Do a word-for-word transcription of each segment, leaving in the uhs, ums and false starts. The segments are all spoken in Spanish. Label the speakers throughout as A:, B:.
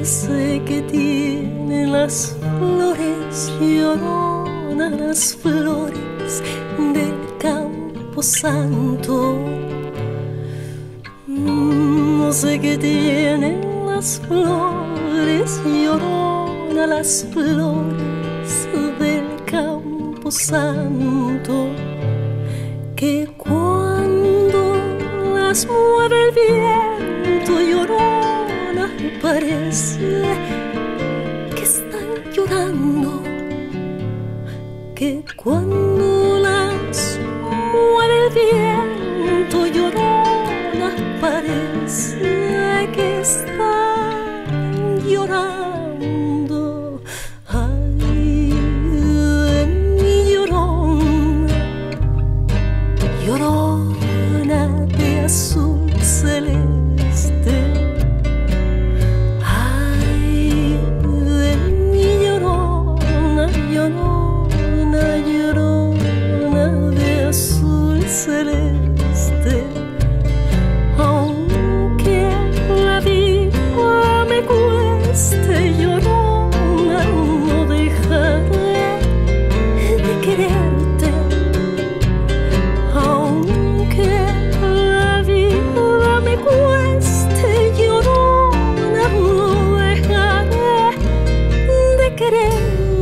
A: dulce que tienen las flores, llorona, las flores del campo santo. No sé qué tienen las flores, llorona, las flores del campo santo, que cuando las mueve el viento, llorona, parece que están llorando, que cuando las mueve el viento, llorona, parece que están llorando. Ay, de mi llorona, llorona de azul celeste. Ay, de mi llorona, llorona, llorona de azul celeste. Aunque la vida me cueste, llorona, no dejaré de quererte. Aunque la vida me cueste, llorona, no dejaré de quererte.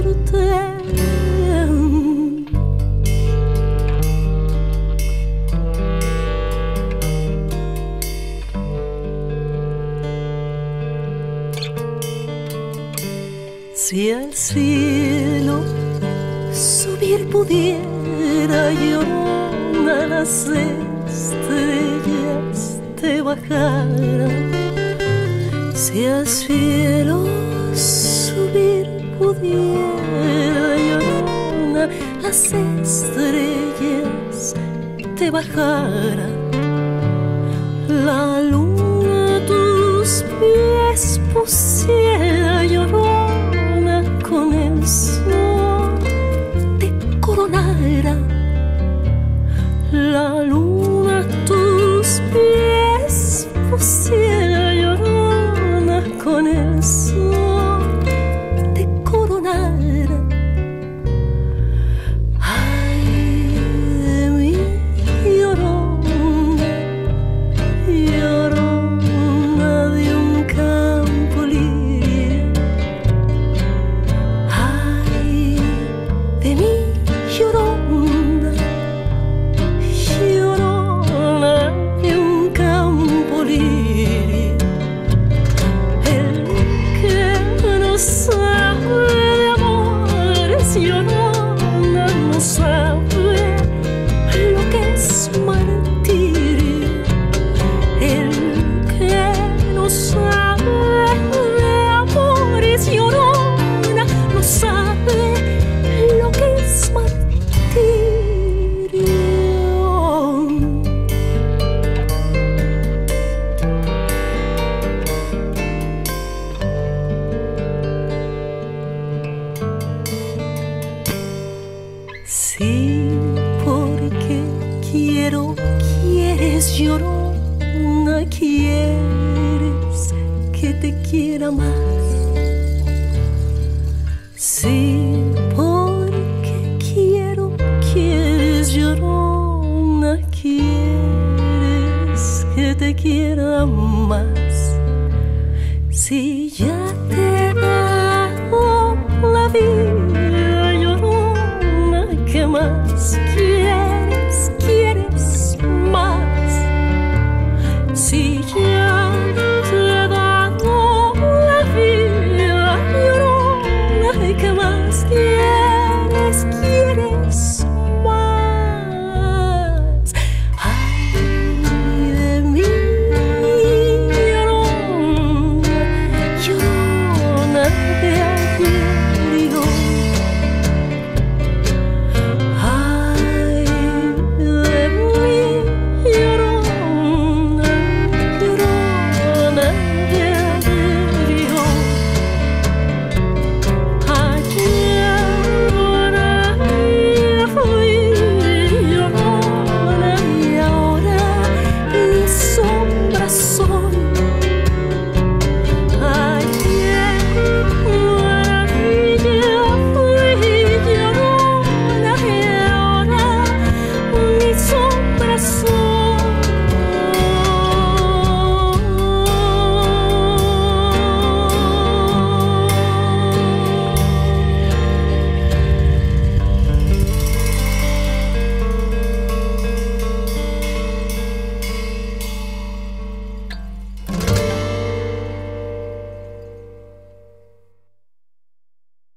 A: Si al cielo subir pudiera, llorona, las estrellas te bajaran. Si al cielo subir pudiera, llorona, las estrellas te bajaran. La luna a tus pies pusiera, llorona, con el sol te coronara. La luna a tus pies pusiera, llorona, con el sol te coronara. Ay, de mi llorona, llorona de un campo lirio. Ay, de mi llorona, llorona de un campo lirio. El que no sabe de amores, llorona, no sabe lo que es martirio. El que no sabe de amores, llorona, no sabe lo que es martirio. Sí, porque quiero, quieres, llorona, quieres que te quiera más. Sí, porque quiero, quieres, llorona, quieres que te quiera más. Si ya te he dado la vida, llorona, ¿qué más quieres? ¿Quieres más? Si ya